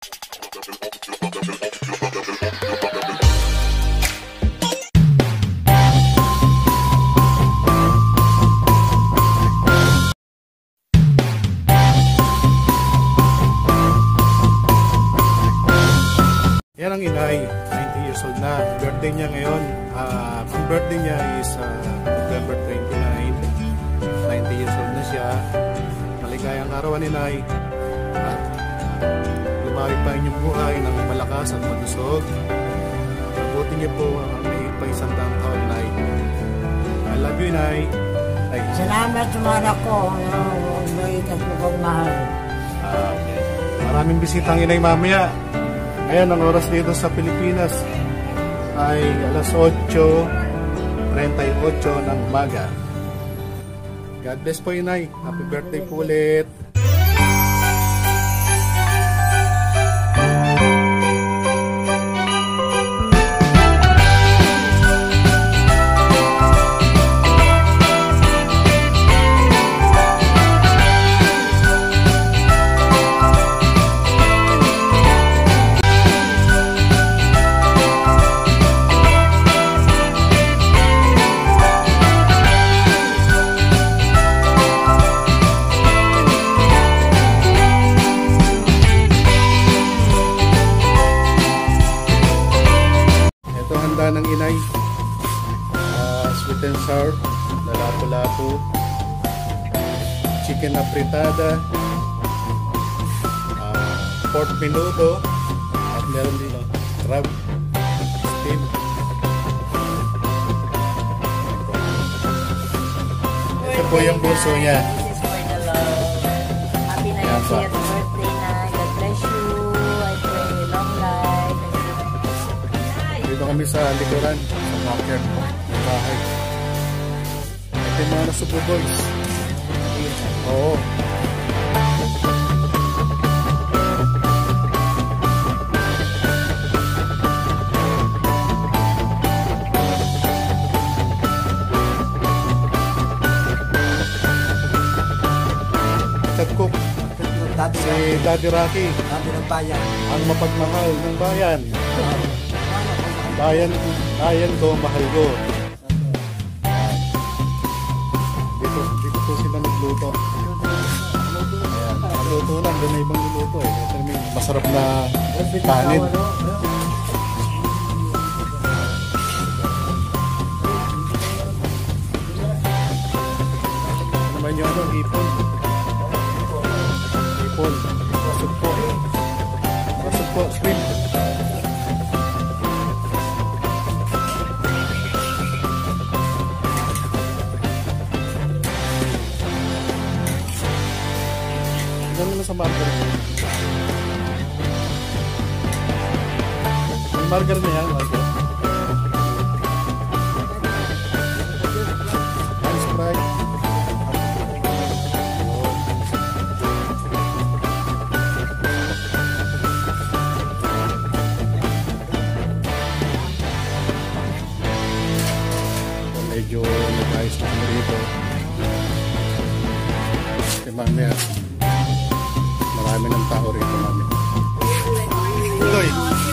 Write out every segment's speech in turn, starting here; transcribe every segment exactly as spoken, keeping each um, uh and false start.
Yan ang inay, ninety years old na. Birthday niya ngayon. Uh, ang birthday niya is uh, November twenty-nine. ninety years old na siya. Maligayang arawan inay. At lumawi pa inyong buhay ng malakas at malusog. Mabuti niyo po ang may pa isang daang taon inay. I love you inay. Ay. Salamat sumara ko. May kasukong mahal. Ah, okay. Maraming bisitang inay mamaya. Ngayon, ang oras dito sa Pilipinas ay alas otso treinta-ocho ng umaga. God bless po inay. Happy birthday po ulit. Ng inay, uh, sweet and sour na lapu-lapu, chicken apritada, uh, pork menudo, at meron din uh, crab steam. Ito po yung puso niya. This is for the love. Happy ninetieth birthday na. God bless you. I pray long life. Dito kami sa likuran, sa market, ng bahay. Ito yung mga nasubo boys. Oo. Cook. Si Daddy Rocky. Daddy ng bayan. Ang mapagmahal ng bayan. Bayan, bayan ko, mahal ko. Dito, dito po sila nagluto. Ayan, nagluto lang, doon na ibang niluto eh. Ito may masarap na kanin. Ano naman yung ano, ipon. Ipon. Masuk po. Masuk po, sweet. Gano'n na sa marker. May marker na yan, marker. Ice Sprite. Medyo nag-ice na kami rito. Kasi mamaya marami ng tao rito namin. Tuloy!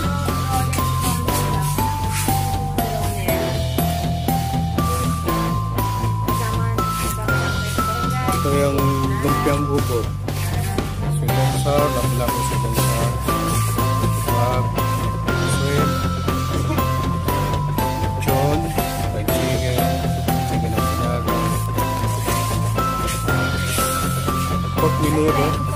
Ito yung lumpiang ubo. Sweet sour, lapu-lapu sweet sour. Crab, shrimp, lechon, fried chicken, chicken apritada, pork menudo.